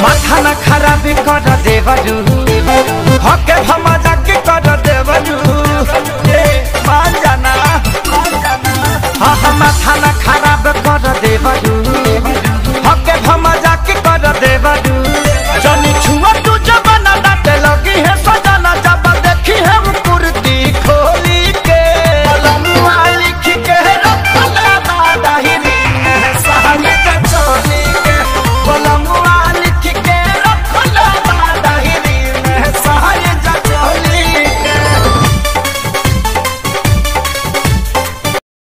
माथा न खराब कर देवरू हके भमा जाके कर